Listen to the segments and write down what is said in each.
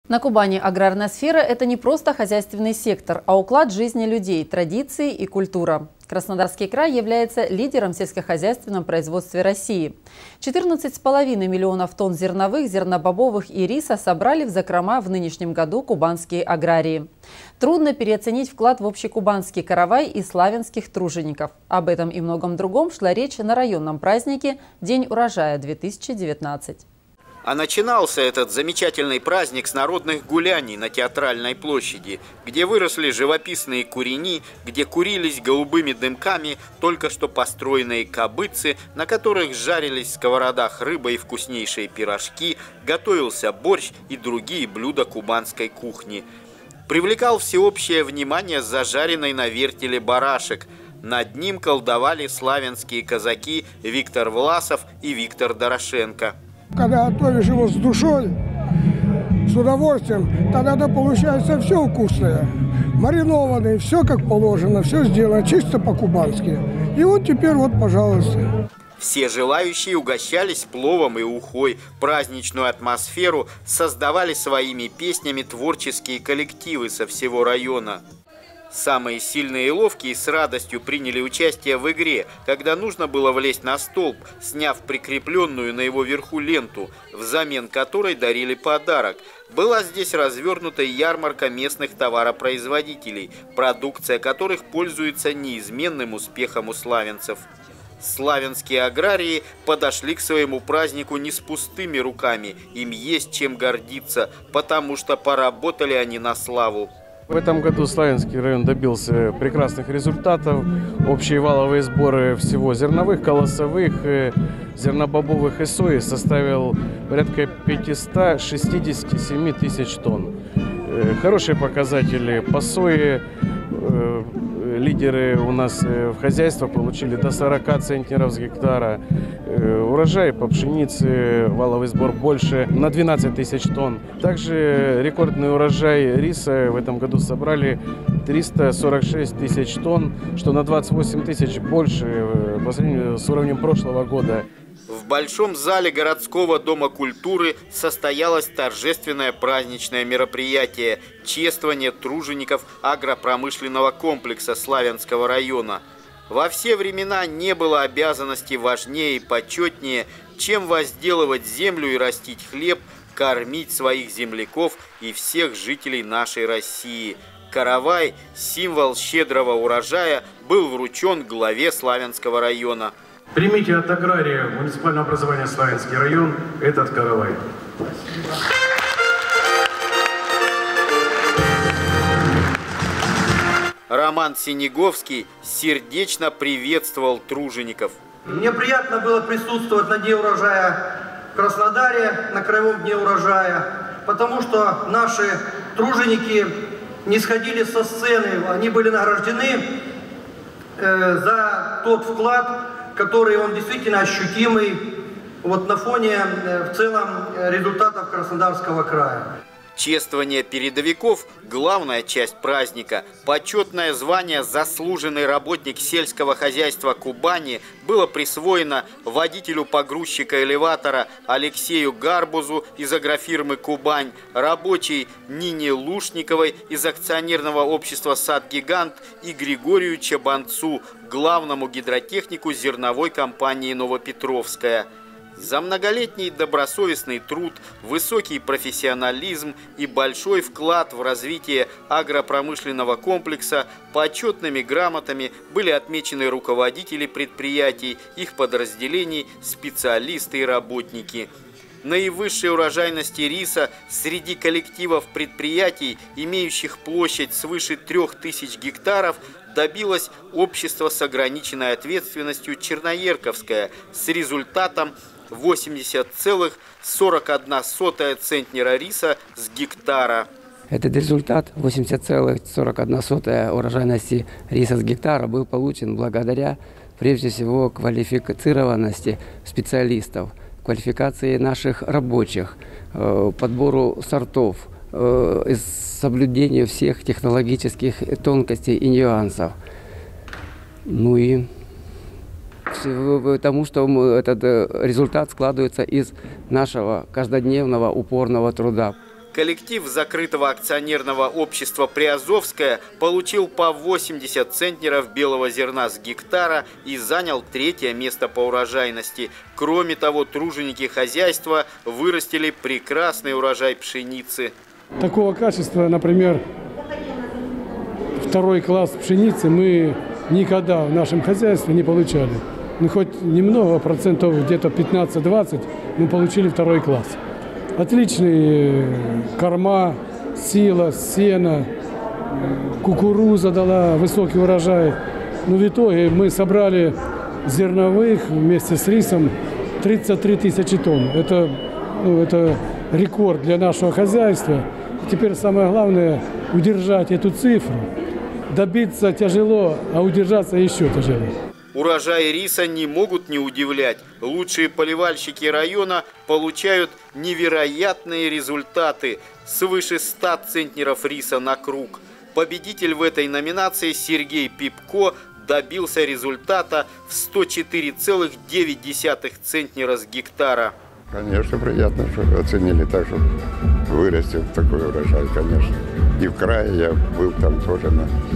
На Кубани аграрная сфера – это не просто хозяйственный сектор, а уклад жизни людей, традиции и культура. Краснодарский край является лидером в сельскохозяйственном производстве России. 14,5 миллионов тонн зерновых, зернобобовых и риса собрали в закрома в нынешнем году кубанские аграрии. Трудно переоценить вклад в общекубанский каравай и славянских тружеников. Об этом и многом другом шла речь на районном празднике «День урожая-2019». А начинался этот замечательный праздник с народных гуляний на Театральной площади, где выросли живописные курени, где курились голубыми дымками только что построенные кабыцы, на которых жарились в сковородах рыба и вкуснейшие пирожки, готовился борщ и другие блюда кубанской кухни. Привлекал всеобщее внимание зажаренный на вертеле барашек. Над ним колдовали славянские казаки Виктор Власов и Виктор Дорошенко. Когда готовишь его с душой, с удовольствием, тогда получается все вкусное. Маринованное, все как положено, все сделано чисто по-кубански. И вот теперь вот, пожалуйста. Все желающие угощались пловом и ухой. Праздничную атмосферу создавали своими песнями творческие коллективы со всего района. Самые сильные и ловкие с радостью приняли участие в игре, когда нужно было влезть на столб, сняв прикрепленную на его верху ленту, взамен которой дарили подарок. Была здесь развернута ярмарка местных товаропроизводителей, продукция которых пользуется неизменным успехом у славянцев. Славянские аграрии подошли к своему празднику не с пустыми руками, им есть чем гордиться, потому что поработали они на славу. В этом году Славянский район добился прекрасных результатов. Общие валовые сборы всего зерновых, колосовых, зернобобовых и сои составил порядка 567 тысяч тонн. Хорошие показатели по сое. Лидеры у нас в хозяйстве получили до 40 центнеров с гектара. Урожай по пшенице, валовый сбор больше на 12 тысяч тонн. Также рекордный урожай риса в этом году собрали 346 тысяч тонн, что на 28 тысяч больше по сравнению с уровнем прошлого года. В Большом зале городского дома культуры состоялось торжественное праздничное мероприятие – чествование тружеников агропромышленного комплекса Славянского района. Во все времена не было обязанности важнее и почетнее, чем возделывать землю и растить хлеб, кормить своих земляков и всех жителей нашей России. Каравай, символ щедрого урожая, был вручен главе Славянского района. Примите от агрария муниципального образования Славянский район этот каравай. Роман Синеговский сердечно приветствовал тружеников. Мне приятно было присутствовать на Дне урожая в Краснодаре, на Краевом дне урожая, потому что наши труженики не сходили со сцены, они были награждены за тот вклад, который он действительно ощутимый вот на фоне в целом результатов Краснодарского края. Чествование передовиков – главная часть праздника. Почетное звание «Заслуженный работник сельского хозяйства Кубани» было присвоено водителю погрузчика элеватора Алексею Гарбузу из агрофирмы «Кубань», рабочей Нине Лушниковой из акционерного общества «Сад-Гигант» и Григорию Чабанцу, главному гидротехнику зерновой компании «Новопетровская». За многолетний добросовестный труд, высокий профессионализм и большой вклад в развитие агропромышленного комплекса почетными грамотами были отмечены руководители предприятий, их подразделений, специалисты и работники. Наивысшей урожайности риса среди коллективов предприятий, имеющих площадь свыше 3000 гектаров, добилось общество с ограниченной ответственностью «Черноерковское» с результатом 80,41 центнера риса с гектара. Этот результат 80,41 урожайности риса с гектара был получен благодаря, прежде всего, квалифицированности специалистов, квалификации наших рабочих, подбору сортов, соблюдению всех технологических тонкостей и нюансов. Ну и тому, что этот результат складывается из нашего каждодневного упорного труда. Коллектив закрытого акционерного общества «Приазовское» получил по 80 центнеров белого зерна с гектара и занял 3-е место по урожайности. Кроме того, труженики хозяйства вырастили прекрасный урожай пшеницы. Такого качества, например, 2-й класс пшеницы мы никогда в нашем хозяйстве не получали. Ну, хоть немного, процентов где-то 15-20, мы получили 2-й класс. Отличные корма, сила, сено, кукуруза дала высокий урожай. Но в итоге мы собрали зерновых вместе с рисом 33 тысячи тонн. Это рекорд для нашего хозяйства. И теперь самое главное – удержать эту цифру. Добиться тяжело, а удержаться еще тяжело. Урожаи риса не могут не удивлять. Лучшие поливальщики района получают невероятные результаты – свыше 100 центнеров риса на круг. Победитель в этой номинации Сергей Пипко добился результата в 104,9 центнера с гектара. Конечно, приятно, что оценили так, что вырастет такой урожай, конечно. И в крае я был там тоже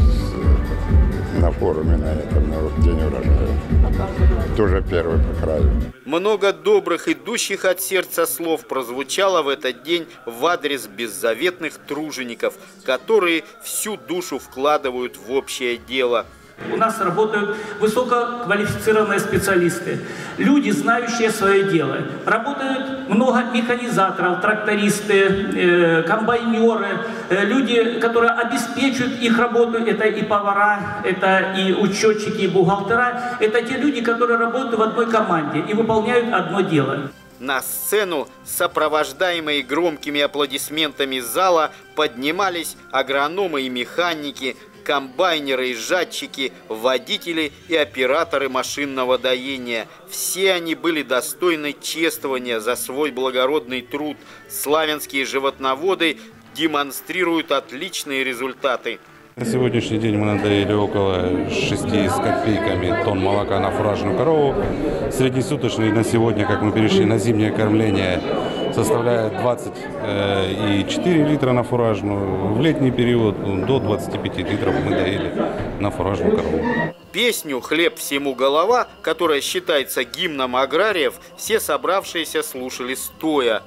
на форуме на этом, на день урожая. Тоже первый по краю. Много добрых, идущих от сердца слов прозвучало в этот день в адрес беззаветных тружеников, которые всю душу вкладывают в общее дело. У нас работают высококвалифицированные специалисты, люди, знающие свое дело. Работают много механизаторов, трактористы, комбайнеры, люди, которые обеспечивают их работу. Это и повара, это и учетчики, и бухгалтера. Это те люди, которые работают в одной команде и выполняют одно дело. На сцену, сопровождаемые громкими аплодисментами зала, поднимались агрономы и механики, комбайнеры и жатчики, водители и операторы машинного доения. Все они были достойны чествования за свой благородный труд. Славянские животноводы демонстрируют отличные результаты. На сегодняшний день мы надоели около 6 с копейками тонн молока на фуражную корову. Среднесуточный на сегодня, как мы перешли на зимнее кормление, составляет 24 литра на фуражную. В летний период до 25 литров мы доили на фуражную корову. Песню «Хлеб всему голова», которая считается гимном аграриев, все собравшиеся слушали стоя.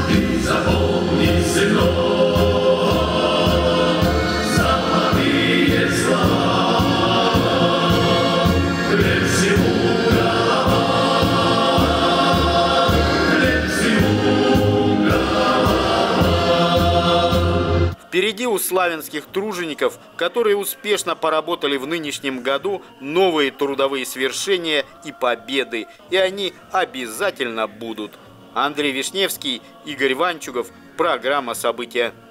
Впереди у славянских тружеников, которые успешно поработали в нынешнем году, новые трудовые свершения и победы. И они обязательно будут. Андрей Вишневский, Игорь Ванчугов. Программа «События».